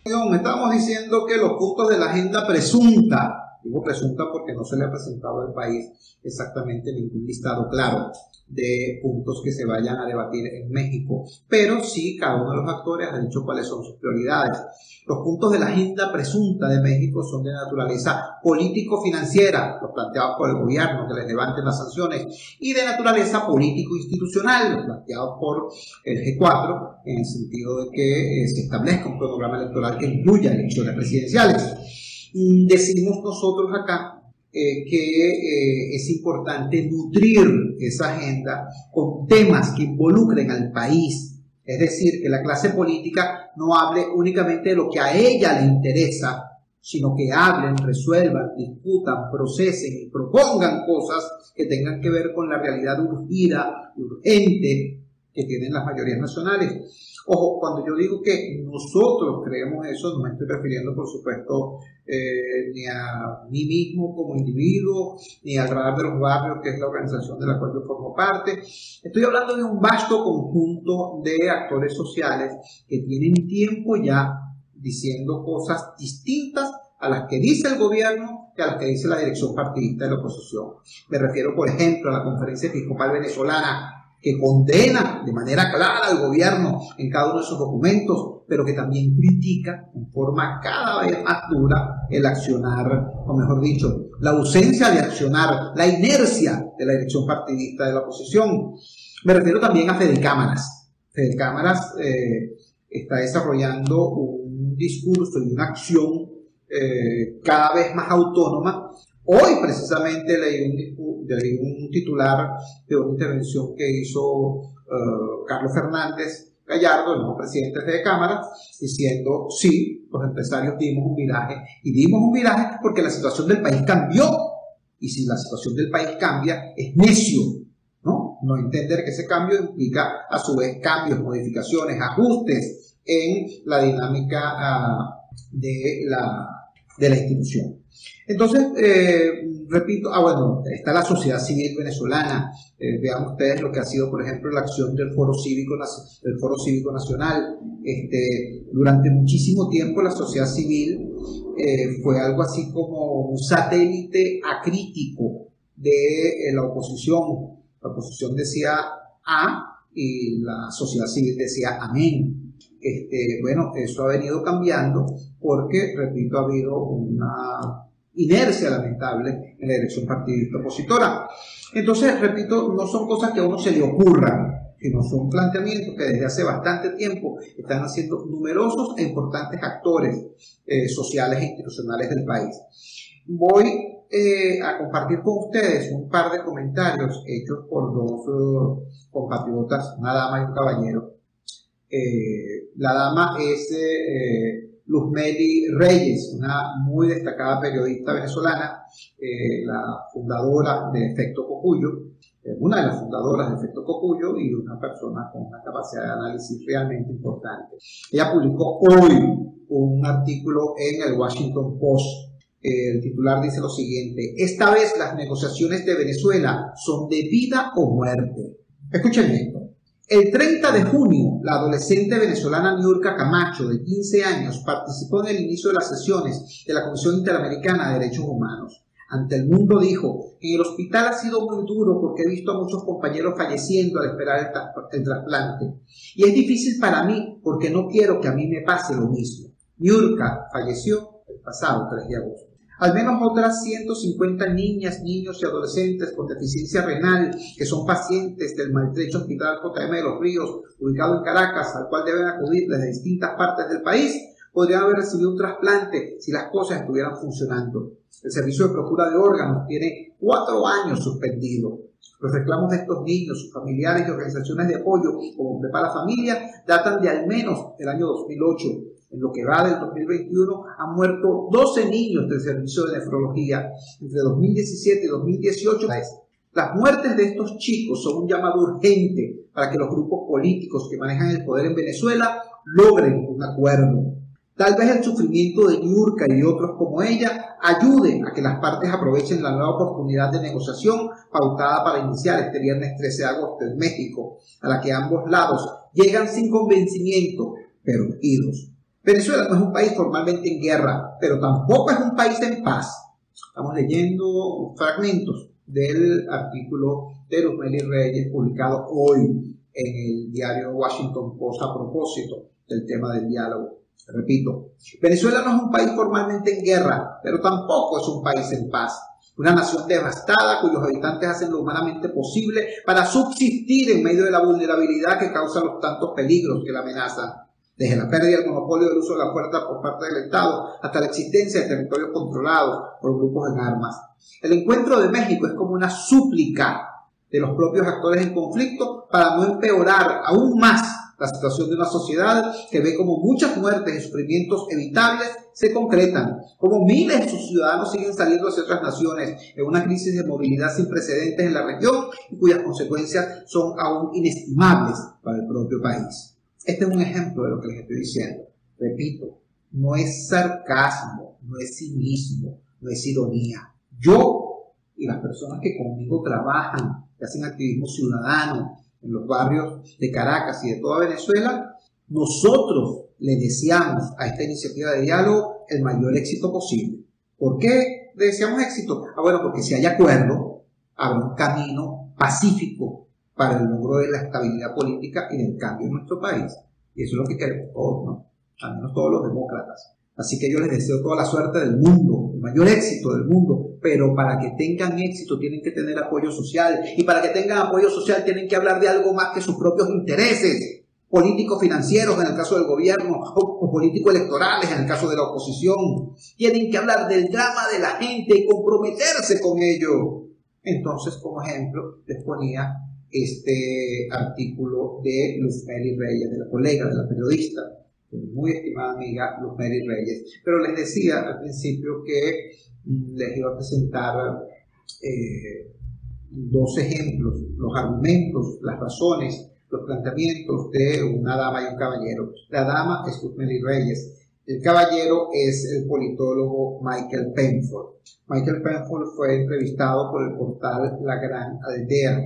Estábamos diciendo que los puntos de la agenda presunta, digo presunta porque no se le ha presentado al país exactamente ningún listado claro de puntos que se vayan a debatir en México, pero sí cada uno de los actores ha dicho cuáles son sus prioridades. Los puntos de la agenda presunta de México son de naturaleza político-financiera, los planteados por el gobierno, que les levanten las sanciones, y de naturaleza político-institucional, los planteados por el G4, en el sentido de que se establezca un programa electoral que incluya elecciones presidenciales. Decimos nosotros acá que es importante nutrir esa agenda con temas que involucren al país. Es decir, que la clase política no hable únicamente de lo que a ella le interesa, sino que hablen, resuelvan, discutan, procesen y propongan cosas que tengan que ver con la realidad urgida, urgente que tienen las mayorías nacionales. Ojo, cuando yo digo que nosotros creemos eso, no me estoy refiriendo, por supuesto, ni a mí mismo como individuo, ni al Radar de los Barrios, que es la organización de la cual yo formo parte. Estoy hablando de un vasto conjunto de actores sociales que tienen tiempo ya diciendo cosas distintas a las que dice el gobierno y a las que dice la dirección partidista de la oposición. Me refiero, por ejemplo, a la Conferencia Episcopal Venezolana, que condena de manera clara al gobierno en cada uno de sus documentos, pero que también critica en forma cada vez más dura el accionar, o mejor dicho, la ausencia de accionar, la inercia de la dirección partidista de la oposición. Me refiero también a Fede Cámaras. Fede Cámaras está desarrollando un discurso y una acción cada vez más autónoma. Hoy precisamente leí un titular de una intervención que hizo Carlos Fernández Gallardo, el nuevo presidente de Cámara, diciendo, sí, los empresarios dimos un viraje, y dimos un viraje porque la situación del país cambió, y si la situación del país cambia, es necio, ¿no? No entender que ese cambio implica a su vez cambios, modificaciones, ajustes en la dinámica de la institución. Entonces, repito, bueno, está la sociedad civil venezolana. Vean ustedes lo que ha sido, por ejemplo, la acción del Foro Cívico Nacional. Durante muchísimo tiempo la sociedad civil fue algo así como un satélite acrítico de la oposición. La oposición decía A y la sociedad civil decía amén. Bueno, eso ha venido cambiando porque, repito, ha habido una inercia lamentable en la dirección partidista opositora. Entonces, repito, no son cosas que a uno se le ocurran, sino son planteamientos que desde hace bastante tiempo están haciendo numerosos e importantes actores sociales e institucionales del país. Voy a compartir con ustedes un par de comentarios hechos por dos compatriotas, una dama y un caballero. La dama es Luzmeli Reyes, una muy destacada periodista venezolana, la fundadora de Efecto Cocuyo, una de las fundadoras de Efecto Cocuyo y una persona con una capacidad de análisis realmente importante. Ella publicó hoy un artículo en el Washington Post. El titular dice lo siguiente: esta vez las negociaciones de Venezuela son de vida o muerte. Escuchen esto. El 30 de junio, la adolescente venezolana Niurka Camacho, de 15 años, participó en el inicio de las sesiones de la Comisión Interamericana de Derechos Humanos. Ante el mundo dijo: en el hospital ha sido muy duro porque he visto a muchos compañeros falleciendo al esperar el trasplante. Y es difícil para mí porque no quiero que a mí me pase lo mismo. Niurka falleció el pasado 3 de agosto. Al menos otras 150 niñas, niños y adolescentes con deficiencia renal que son pacientes del maltrecho Hospital JM de los Ríos, ubicado en Caracas, al cual deben acudir desde distintas partes del país, podrían haber recibido un trasplante si las cosas estuvieran funcionando. El servicio de procura de órganos tiene 4 años suspendido. Los reclamos de estos niños, sus familiares y organizaciones de apoyo como Prepara Familia datan de al menos el año 2008. En lo que va del 2021 han muerto 12 niños del servicio de nefrología. Entre 2017 y 2018, las muertes de estos chicos son un llamado urgente para que los grupos políticos que manejan el poder en Venezuela logren un acuerdo. Tal vez el sufrimiento de Niurka y otros como ella ayude a que las partes aprovechen la nueva oportunidad de negociación pautada para iniciar este viernes 13 de agosto en México, a la que ambos lados llegan sin convencimiento, pero unidos. Venezuela no es un país formalmente en guerra, pero tampoco es un país en paz. Estamos leyendo fragmentos del artículo de Luzmeli Reyes publicado hoy en el diario Washington Post a propósito del tema del diálogo. Repito, Venezuela no es un país formalmente en guerra, pero tampoco es un país en paz. Una nación devastada cuyos habitantes hacen lo humanamente posible para subsistir en medio de la vulnerabilidad que causa los tantos peligros que la amenazan. Desde la pérdida del monopolio del uso de la fuerza por parte del Estado hasta la existencia de territorios controlados por grupos en armas. El encuentro de México es como una súplica de los propios actores en conflicto para no empeorar aún más la situación de una sociedad que ve como muchas muertes y sufrimientos evitables se concretan, como miles de sus ciudadanos siguen saliendo hacia otras naciones en una crisis de movilidad sin precedentes en la región y cuyas consecuencias son aún inestimables para el propio país. Este es un ejemplo de lo que les estoy diciendo. Repito, no es sarcasmo, no es cinismo, no es ironía. Yo y las personas que conmigo trabajan, que hacen activismo ciudadano en los barrios de Caracas y de toda Venezuela, nosotros le deseamos a esta iniciativa de diálogo el mayor éxito posible. ¿Por qué le deseamos éxito? Bueno, porque si hay acuerdo, habrá un camino pacífico para el logro de la estabilidad política y del cambio en nuestro país. Y eso es lo que queremos todos, ¿no? Al menos todos los demócratas. Así que yo les deseo toda la suerte del mundo, el mayor éxito del mundo, pero para que tengan éxito tienen que tener apoyo social, y para que tengan apoyo social tienen que hablar de algo más que sus propios intereses políticos financieros en el caso del gobierno o políticos electorales en el caso de la oposición. Tienen que hablar del drama de la gente y comprometerse con ello. Entonces, como ejemplo, les ponía este artículo de Luzmeli Reyes, de la colega, de la periodista, muy estimada amiga Luzmeli Reyes. Pero les decía al principio que les iba a presentar dos ejemplos, los argumentos, las razones, los planteamientos de una dama y un caballero. La dama es Luzmeli Reyes. El caballero es el politólogo Michael Penfold. Michael Penfold fue entrevistado por el portal La Gran Aldea.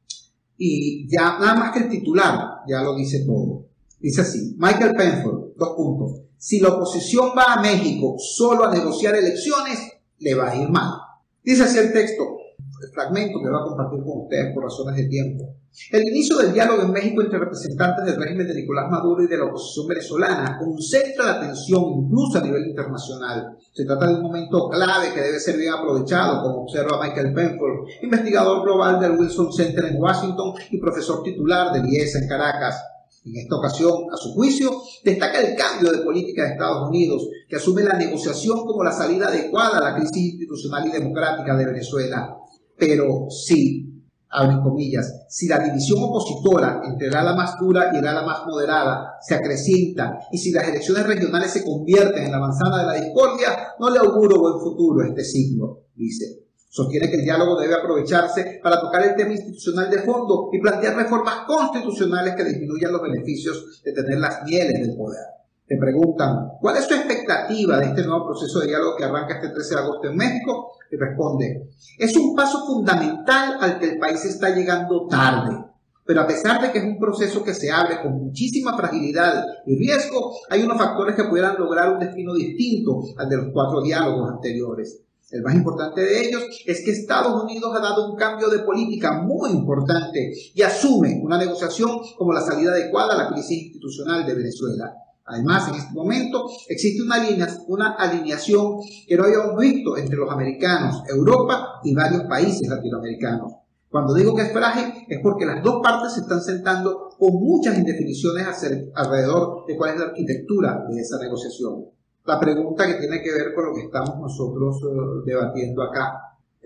Y ya nada más que el titular ya lo dice todo. Dice así: Michael Penfold, 2 puntos. Si la oposición va a México solo a negociar elecciones, le va a ir mal. Dice así el texto, el fragmento que voy a compartir con ustedes por razones de tiempo. El inicio del diálogo en México entre representantes del régimen de Nicolás Maduro y de la oposición venezolana concentra la atención incluso a nivel internacional. Se trata de un momento clave que debe ser bien aprovechado, como observa Michael Penfold, investigador global del Wilson Center en Washington y profesor titular del IES en Caracas. En esta ocasión, a su juicio, destaca el cambio de política de Estados Unidos, que asume la negociación como la salida adecuada a la crisis institucional y democrática de Venezuela. Pero sí, abren comillas, si la división opositora entre el ala más dura y el ala más moderada se acrecienta y si las elecciones regionales se convierten en la manzana de la discordia, no le auguro buen futuro a este siglo, dice. Sostiene que el diálogo debe aprovecharse para tocar el tema institucional de fondo y plantear reformas constitucionales que disminuyan los beneficios de tener las mieles del poder. Te preguntan, ¿cuál es tu expectativa de este nuevo proceso de diálogo que arranca este 13 de agosto en México? Y responde, es un paso fundamental al que el país está llegando tarde. Pero a pesar de que es un proceso que se abre con muchísima fragilidad y riesgo, hay unos factores que pudieran lograr un destino distinto al de los 4 diálogos anteriores. El más importante de ellos es que Estados Unidos ha dado un cambio de política muy importante y asume una negociación como la salida adecuada a la crisis institucional de Venezuela. Además, en este momento existe una alineación que no habíamos visto entre los americanos, Europa y varios países latinoamericanos. Cuando digo que es frágil es porque las dos partes se están sentando con muchas indefiniciones alrededor de cuál es la arquitectura de esa negociación. La pregunta que tiene que ver con lo que estamos nosotros debatiendo acá,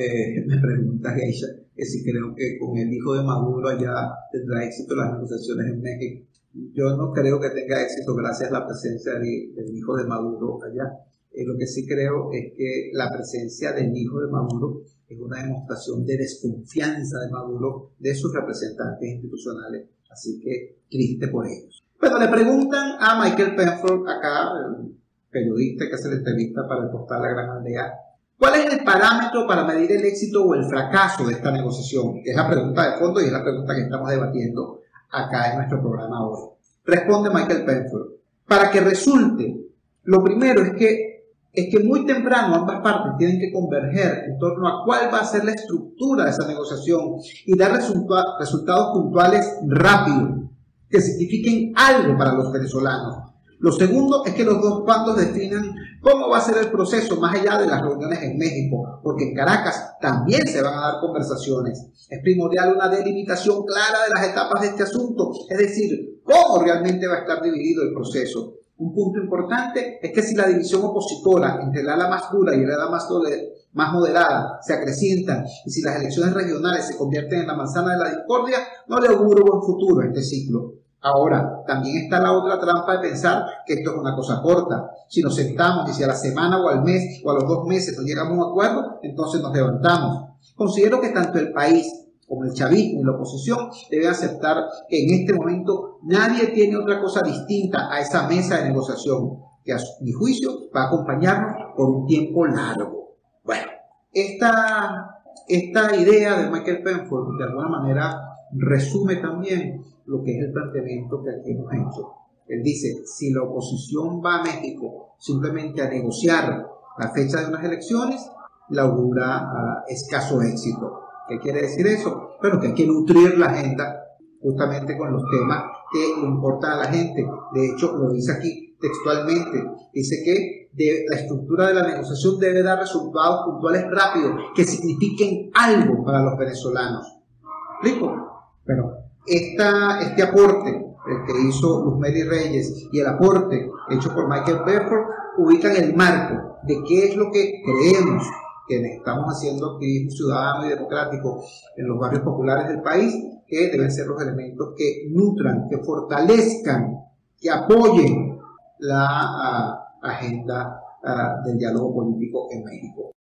me pregunta Geisha, que si creo que con el hijo de Maduro allá tendrá éxito las negociaciones en México. Yo no creo que tenga éxito gracias a la presencia del hijo de Maduro allá. Lo que sí creo es que la presencia del hijo de Maduro es una demostración de desconfianza de Maduro de sus representantes institucionales. Así que triste por ellos. Bueno, le preguntan a Michael Penfold acá, el periodista que hace la entrevista para el portal La Gran Aldea, ¿cuál es el parámetro para medir el éxito o el fracaso de esta negociación? Es la pregunta de fondo y es la pregunta que estamos debatiendo acá en nuestro programa hoy. Responde Michael Penfold. para que resulte, lo primero es que muy temprano ambas partes tienen que converger en torno a cuál va a ser la estructura de esa negociación y dar resultados puntuales rápidos, que signifiquen algo para los venezolanos. Lo segundo es que los dos bandos definan cómo va a ser el proceso más allá de las reuniones en México, porque en Caracas también se van a dar conversaciones. Es primordial una delimitación clara de las etapas de este asunto, es decir, cómo realmente va a estar dividido el proceso. Un punto importante es que si la división opositora entre el ala más dura y el ala más moderada se acrecienta y si las elecciones regionales se convierten en la manzana de la discordia, no le auguro buen futuro a este ciclo. Ahora, también está la otra trampa de pensar que esto es una cosa corta. Si nos sentamos y si a la semana o al mes o a los 2 meses no llegamos a un acuerdo, entonces nos levantamos. Considero que tanto el país como el chavismo y la oposición deben aceptar que en este momento nadie tiene otra cosa distinta a esa mesa de negociación, que a mi juicio va a acompañarnos por un tiempo largo. Bueno, esta idea de Michael Penfold de alguna manera resume también lo que es el planteamiento que aquí hemos hecho. Él dice, si la oposición va a México simplemente a negociar la fecha de unas elecciones, le augura escaso éxito. ¿Qué quiere decir eso? Bueno, que hay que nutrir la agenda justamente con los temas que le importan a la gente. De hecho, lo dice aquí textualmente. Dice que la estructura de la negociación debe dar resultados puntuales rápidos que signifiquen algo para los venezolanos. ¿Explico? Bueno, este aporte, el que hizo Luz Mary Reyes y el aporte hecho por Michael Penfold, ubican el marco de qué es lo que creemos que estamos haciendo activismo ciudadano y democrático en los barrios populares del país, que deben ser los elementos que nutran, que fortalezcan, que apoyen la agenda del diálogo político en México.